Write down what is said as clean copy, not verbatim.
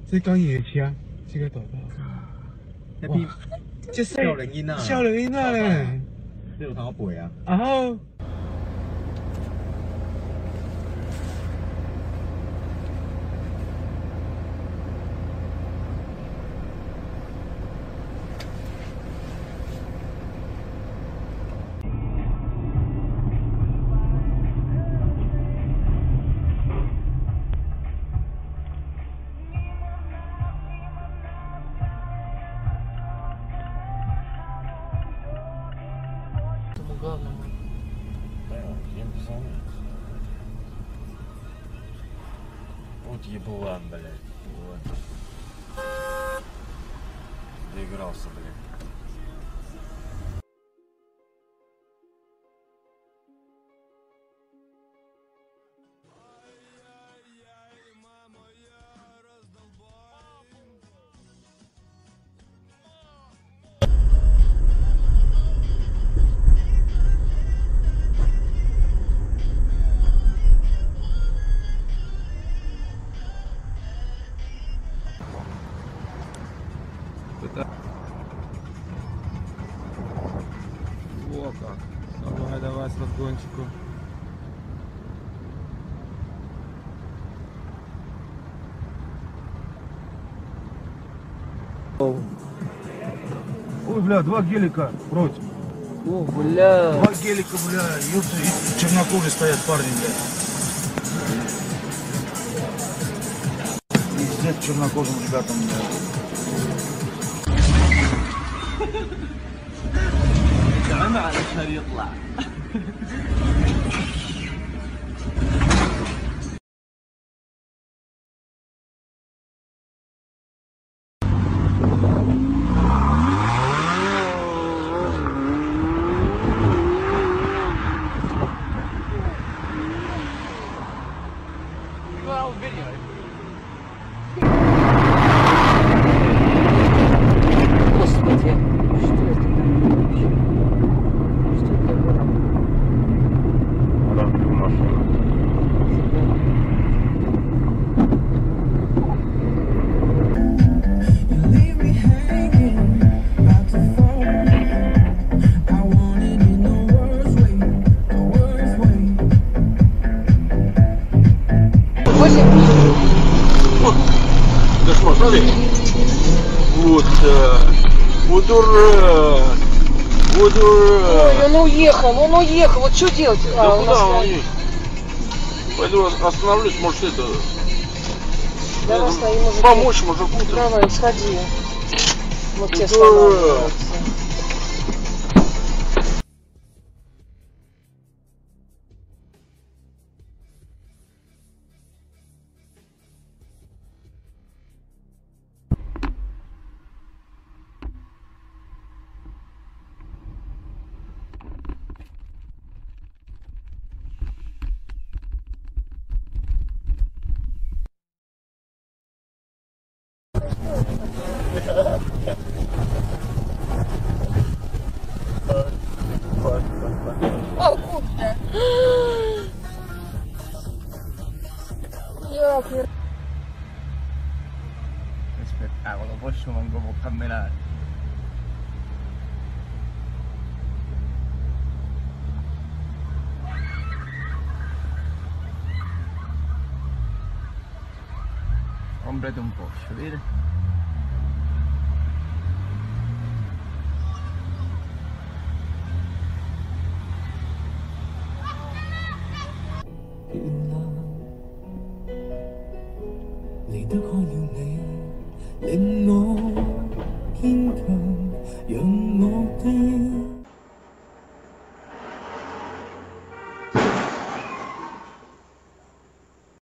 即講夜車，即個大巴。 一邊即係少年囡啊， 少年囡仔咧， 你有通我背啊？ 然後。 Главному. Вот еблан, блядь. Вот. Доигрался, блядь. О как. Давай, давай с разгончику. Ой, бля, два гелика против. О, бля. Два гелика, бля, ёпта, и чернокожие стоят парни, бля. Пиздец чернокожим ребятам, бля. كمان معلش يطلع Господи, что это такое? Что это было? Разбил машину. Да смотри. Вот, вот дурак. Вот дурак. Ой, он уехал, вот что делать? Да у куда нас он на- уедет? Пойду остановлюсь, может это... Давай стоим уже. Помочь мужику. Давай, сходи. Вот тебе Дурак. останавливаются. О, куда? Spettacolo, posso manco camminare. Comprate un Porsche, vedi? 離得開了你，令我